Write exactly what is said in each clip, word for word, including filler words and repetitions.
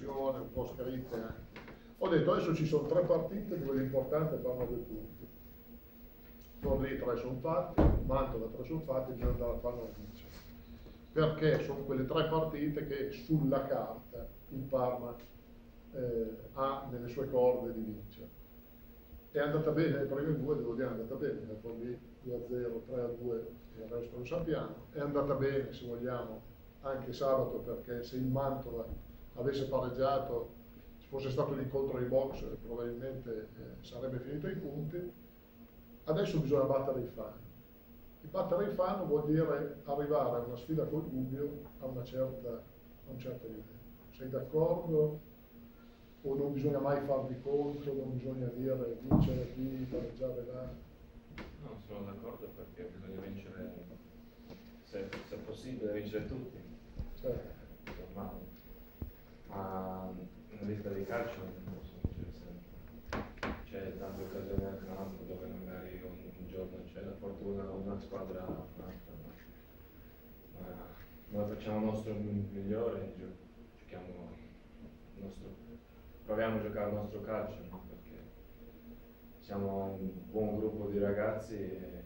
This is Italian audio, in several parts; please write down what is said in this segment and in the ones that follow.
formazione, un po' scritte anche. Ho detto adesso ci sono tre partite dove l'importante è fare nove punti. Forlì tre sono fatti, Mantova tre sono fatti, bisogna andare a fare una vincere. Perché sono quelle tre partite che sulla carta il Parma eh, ha nelle sue corde di vincere. È andata bene, le prime due devo dire è andata bene, la Forlì due a zero, tre a due, il resto lo sappiamo. È andata bene, se vogliamo, anche sabato, perché se il Mantova avesse pareggiato, se fosse stato l'incontro ai box, probabilmente eh, sarebbe finito ai punti. Adesso bisogna battere il Fano. E battere il Fano vuol dire arrivare a una sfida col Gubbio a, una certa, a un certo livello. Sei d'accordo? O non bisogna mai far di conto, non bisogna dire vincere qui, pareggiare là? No, sono d'accordo perché bisogna vincere, se, se è possibile, vincere tutti. Certo. È normale. Ma nella vita di calcio non posso vincere sempre. C'è tante occasioni al campo dove magari un, un giorno c'è la fortuna una squadra un'altra, ma, ma noi facciamo il nostro migliore, gio giochiamo il nostro, proviamo a giocare il nostro calcio, no? Perché siamo un buon gruppo di ragazzi e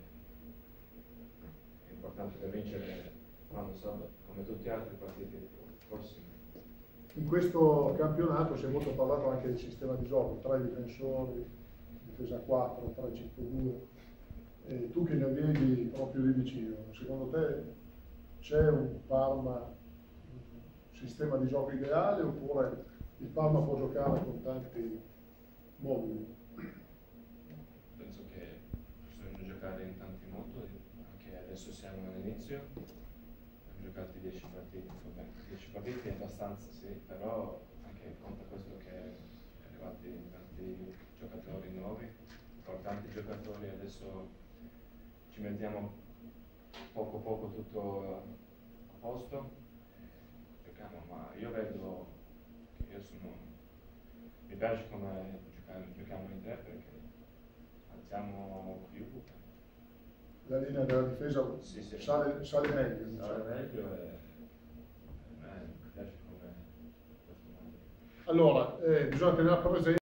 è importante per vincere quando sabato, come tutti gli altri partiti prossimi. In questo campionato si è molto parlato anche del sistema di gioco, tre difensori, difesa quattro, tre cinque due. E tu che ne vedi proprio lì vicino, secondo te c'è un Parma, un sistema di gioco ideale oppure il Parma può giocare con tanti moduli? Penso che bisogna giocare in tanti modi, anche adesso siamo all'inizio, abbiamo giocato dieci partite, vabbè, dieci partite è abbastanza sì, però anche conta questo che è arrivati tanti giocatori nuovi, importanti giocatori, adesso ci mettiamo poco poco tutto a posto, giochiamo, ma io vedo che io sono, mi piace come giocare, giochiamo in tre perché alziamo più. La linea della difesa sì, sì, sale, sale meglio. Sale Diciamo. meglio e a me mi piace come questo modo. Allora, eh, bisogna tenere presente